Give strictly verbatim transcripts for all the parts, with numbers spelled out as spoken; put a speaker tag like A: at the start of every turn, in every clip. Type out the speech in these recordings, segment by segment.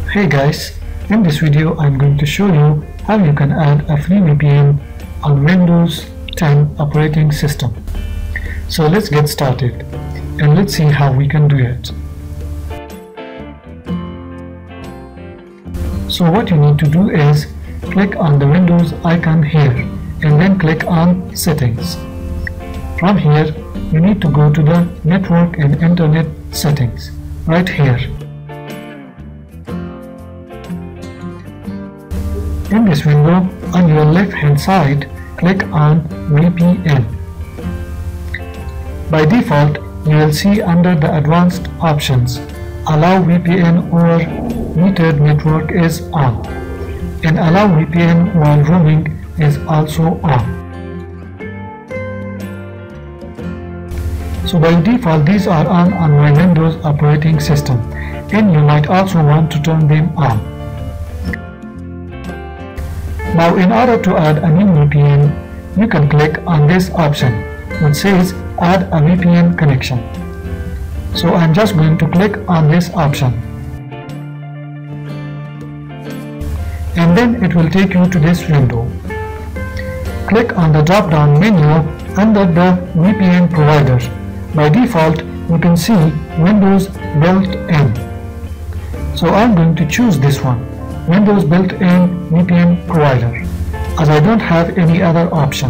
A: Hey guys, in this video I'm going to show you how you can add a free V P N on Windows ten operating system. So let's get started and let's see how we can do it. So what you need to do is click on the Windows icon here and then click on Settings. From here you need to go to the Network and Internet settings right here. In this window, on your left hand side, click on V P N. By default, you will see under the advanced options, allow V P N or metered network is on, and allow V P N while roaming is also on. So by default, these are on on my Windows operating system, and you might also want to turn them on. Now in order to add a new V P N, you can click on this option which says add a V P N connection. So I'm just going to click on this option. And then it will take you to this window. Click on the drop down menu under the V P N provider. By default, you can see Windows built-in. So I'm going to choose this one. Windows built-in V P N provider, as I don't have any other option.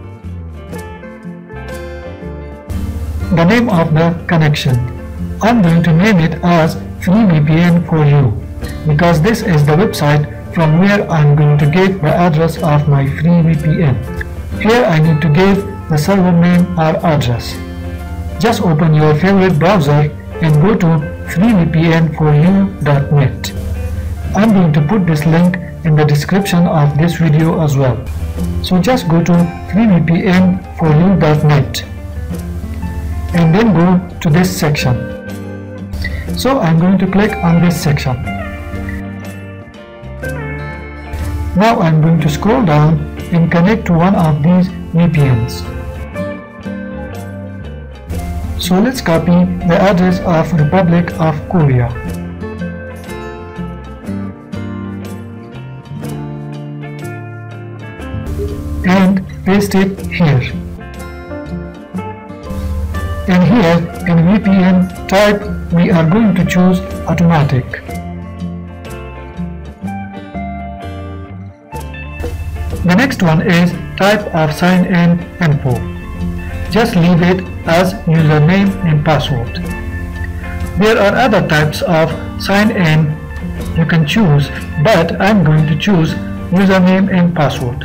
A: The name of the connection, I'm going to name it as Free V P N for You, because this is the website from where I'm going to get the address of my free V P N. Here I need to give the server name or address. Just open your favorite browser and go to free v p n for you dot net. I'm going to put this link in the description of this video as well. So just go to free v p n for you dot net and then go to this section. So I'm going to click on this section. Now I'm going to scroll down and connect to one of these V P Ns. So let's copy the address of Republic of Korea. And paste it here. And here in V P N type we are going to choose automatic. The next one is type of sign-in info. Just leave it as username and password. There are other types of sign-in you can choose, but I'm going to choose username and password.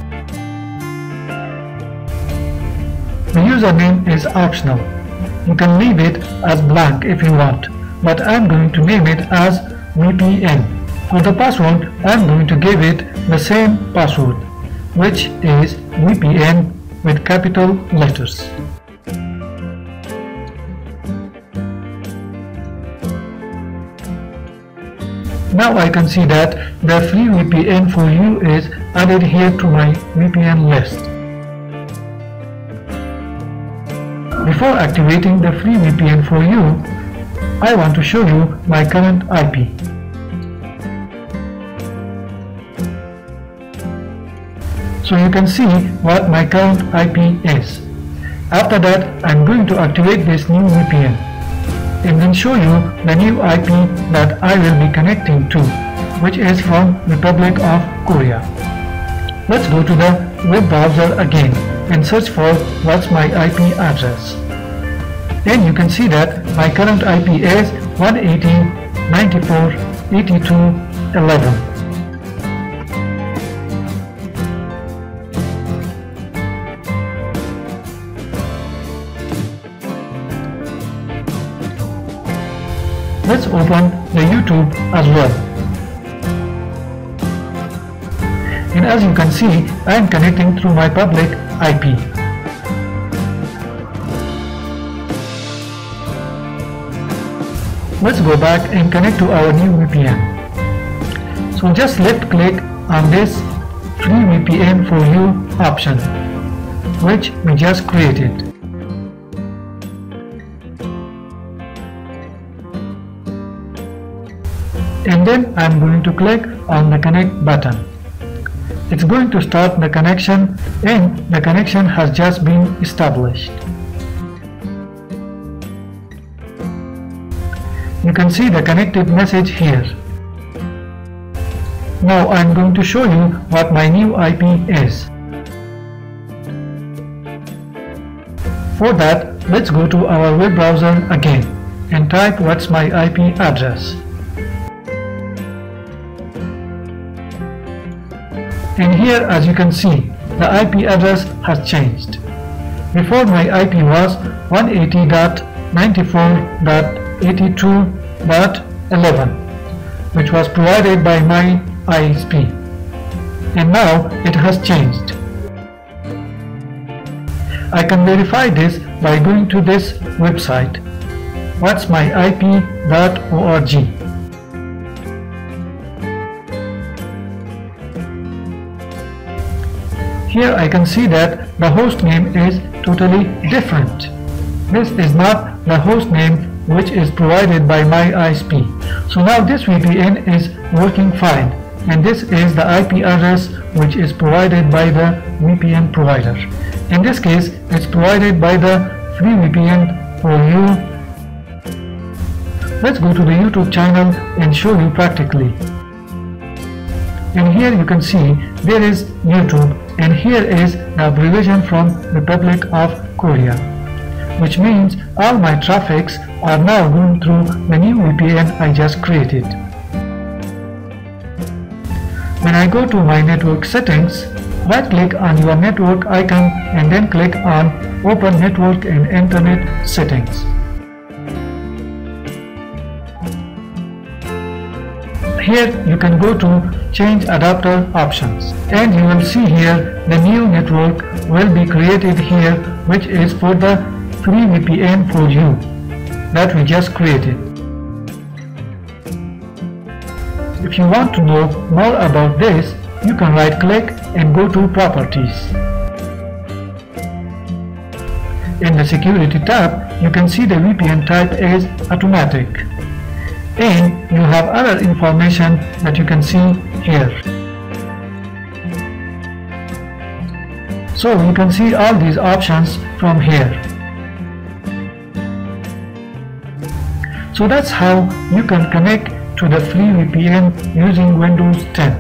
A: The username is optional. You can leave it as blank if you want, but I'm going to name it as V P N. For the password, I'm going to give it the same password, which is V P N with capital letters. Now I can see that the free V P N for you is added here to my V P N list. Before activating the free V P N for you, I want to show you my current I P. So you can see what my current I P is. After that, I'm going to activate this new V P N and then show you the new I P that I will be connecting to, which is from Republic of Korea. Let's go to the web browser again and search for what's my I P address. And you can see that my current I P is one eighty dot ninety-four dot eighty-two dot eleven. Let's open the YouTube as well. And as you can see, I am connecting through my public I P. Let's go back and connect to our new V P N. So just left click on this free V P N for you option, which we just created. and then I'm going to click on the connect button. It's going to start the connection, and the connection has just been established. You can see the connected message here. Now I'm going to show you what my new I P is. For that, let's go to our web browser again and type what's my I P address. And here, as you can see, the I P address has changed. Before, my I P was one eighty dot ninety-four dot eighty-two dot eleven, which was provided by my I S P, and now it has changed. I can verify this by going to this website, what's my I P dot org. Here I can see that the host name is totally different. This is not the host name which is provided by my I S P. So now this V P N is working fine, and this is the I P address which is provided by the V P N provider. In this case, it's provided by the free V P N for you. Let's go to the YouTube channel and show you practically. And here you can see there is YouTube, and here is the abbreviation from Republic of Korea, which means all my traffics are now going through the new V P N I just created. When I go to my network settings, right click on your network icon and then click on Open Network and Internet Settings. Here you can go to Change Adapter Options, and you will see here the new network will be created here, which is for the free V P N for you that we just created. If you want to know more about this, you can right click and go to Properties. In the Security tab, you can see the V P N type is Automatic, and you have other information that you can see here. So you can see all these options from here. So that's how you can connect to the free V P N using Windows ten.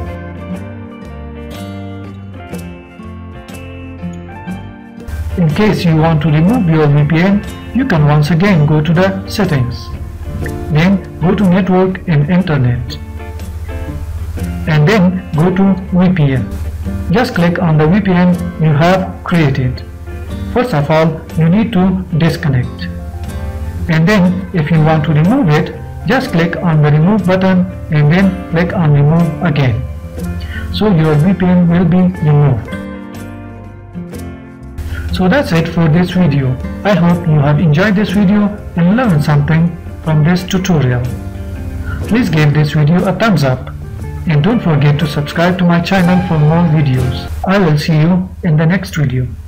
A: In case you want to remove your V P N, you can once again go to the Settings. Then go to Network and Internet, and then go to V P N. Just click on the V P N you have created. First of all, you need to disconnect, and then if you want to remove it, just click on the Remove button and then click on Remove again. So your V P N will be removed. So that's it for this video. I hope you have enjoyed this video and learned something from this tutorial. Please give this video a thumbs up, and don't forget to subscribe to my channel for more videos. I will see you in the next video.